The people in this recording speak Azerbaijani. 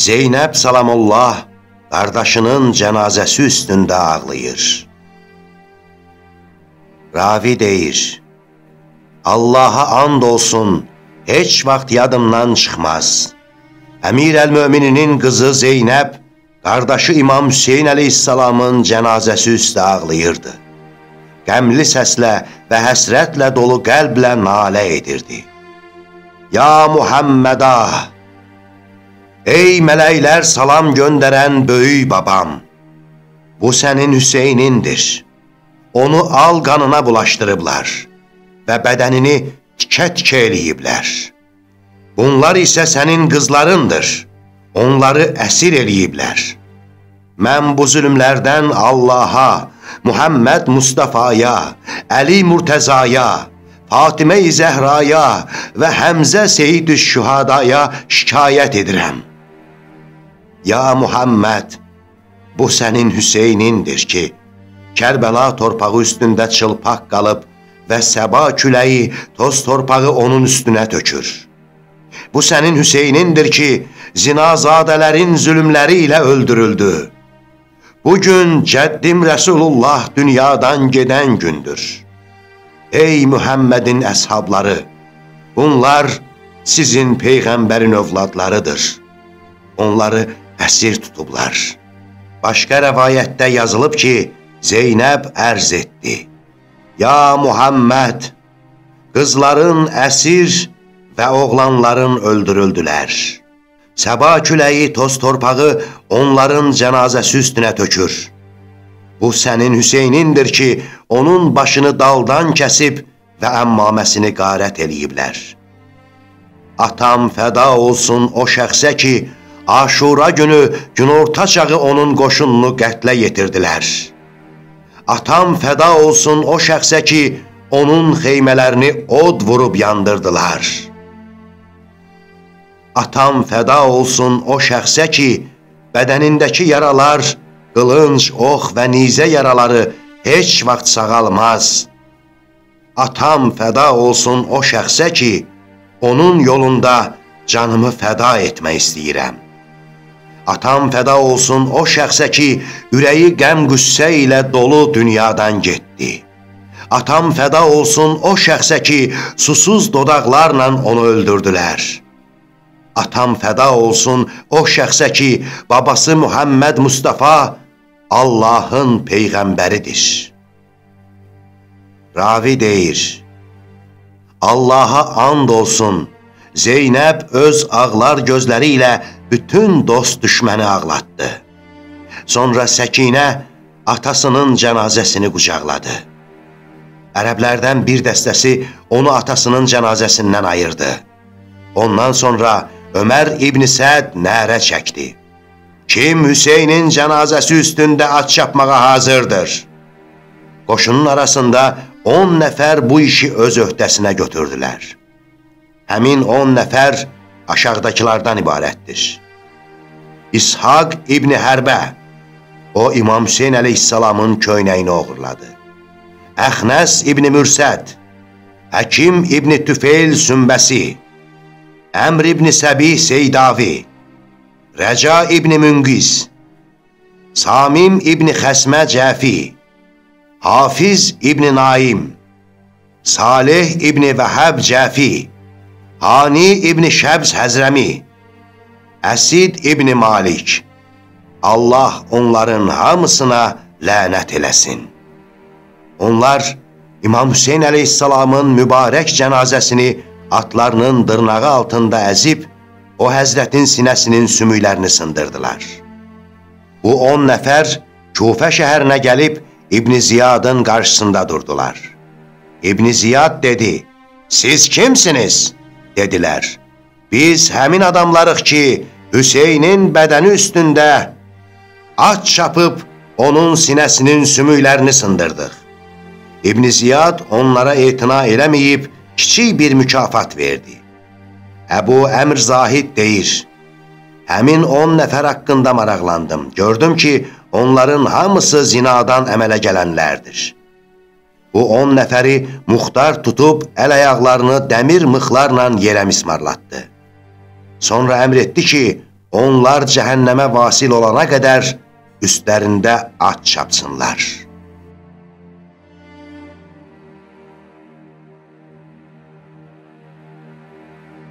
Zeynəb salamullah qardaşının cənazəsi üstündə ağlayır. Ravi deyir, Allaha and olsun, heç vaxt yadımdan çıxmaz. Əmir əl-Mömininin qızı Zeynəb, qardaşı İmam Hüseyin əleyhissalamın cənazəsi üstə ağlayırdı. Qəmli səslə və həsrətlə dolu qəlblə nalə edirdi. Ya Muhamməda! Ey mələklər salam göndərən böyük babam! Bu sənin Hüseynindir. Onu al qanına bulaşdırıblar və bədənini tikə-tikə eləyiblər. Bunlar isə sənin qızlarındır. Onları əsir eləyiblər. Mən bu zülümlərdən Allaha, Muhammed Mustafaya, Əli Murtəzaya, Fatimə-i Zəhraya və Həmzə Seyyid-i Şühadaya şikayət edirəm. Ya Muhammed, bu sənin Hüseynindir ki, Kərbəla torpağı üstündə çılpaq qalıb və səba küləyi toz torpağı onun üstünə tökür. Bu sənin Hüseynindir ki, zinazadələrin zülümləri ilə öldürüldü. Bugün cəddim Rəsulullah dünyadan gedən gündür. Ey Muhammedin əshabları, bunlar sizin Peyğəmbərin övladlarıdır. Onları əsir tutublar. Başqa rəvayətdə yazılıb ki, Zeynəb ərz etdi. Ya Muhammed, qızların əsir və oğlanların öldürüldülər. Səba küləyi toz torpağı onların cənazəsi üstünə tökür. Bu sənin Hüseynindir ki, onun başını daldan kəsib və əmmaməsini qarət eləyiblər. Atam fəda olsun o şəxsə ki, Aşura günü günorta çağı onun qoşununu qətlə yetirdilər. Atam fəda olsun o şəxsə ki, onun xeymələrini od vurub yandırdılar. Atam fəda olsun o şəxsə ki, bədənindəki yaralar, qılınc, ox və nizə yaraları heç vaxt sağalmaz. Atam fəda olsun o şəxsə ki, onun yolunda canımı fəda etmək istəyirəm. Atam fəda olsun o şəxsə ki, ürəyi qəm-qüssə ilə dolu dünyadan getdi. Atam fəda olsun o şəxsə ki, susuz dodaqlarla onu öldürdülər. Atam fəda olsun o şəxsə ki, babası Muhammed Mustafa Allahın Peyğəmbəridir. Ravi deyir, Allaha and olsun, Zeynəb öz ağlar gözləri ilə bütün dost düşməni ağlatdı. Sonra Səkinə atasının cənazəsini qucaqladı. Ərəblərdən bir dəstəsi onu atasının cənazəsindən ayırdı. Ondan sonra Ömər İbn Səd nərə çəkdi. Kim Hüseynin cənazəsi üstündə at çapmağa hazırdır? Qoşunun arasında 10 nəfər bu işi öz öhdəsinə götürdülər. Həmin 10 nəfər aşağıdakılardan ibarətdir. İshaq İbn Hərbə, o İmam Hüseyin əleyhissalamın köynəyini oğurladı. Əxnəs İbn Mürsəd, Həkim İbn Tüfeyl Sümbəsi, Əmr İbn Səbih Seydavi, Rəca İbn Münqiz, Samim İbn Xəsmə Cəfi, Hafiz İbn Naim, Salih İbn Vəhəb Cəfi, Hani İbn Şəbz Həzrəmi, Əsid İbn Malik. Allah onların hamısına lənət eləsin. Onlar İmam Hüseyin əleyhissalamın mübarək cənazəsini atlarının dırnağı altında əzib, o həzrətin sinəsinin sümüklərini sındırdılar. Bu 10 nəfər Kufə şəhərinə gəlib İbn Ziyadın qarşısında durdular. İbn Ziyad dedi, siz kimsiniz? Dedilər, biz həmin adamlarıq ki, Hüseynin bədəni üstündə at çapıb onun sinəsinin sümüklərini sındırdıq. İbn Ziyad onlara etina eləməyib, kiçik bir mükafat verdi. Əbu Əmr Zahid deyir, həmin 10 nəfər haqqında maraqlandım. Gördüm ki, onların hamısı zinadan əmələ gələnlərdir. Bu 10 nəfəri muxtar tutub əl-ayaqlarını dəmir mıxlarla yerə mismarlatdı. Sonra əmr etdi ki, onlar cəhənnəmə vasil olana qədər üstlərində at çapsınlar.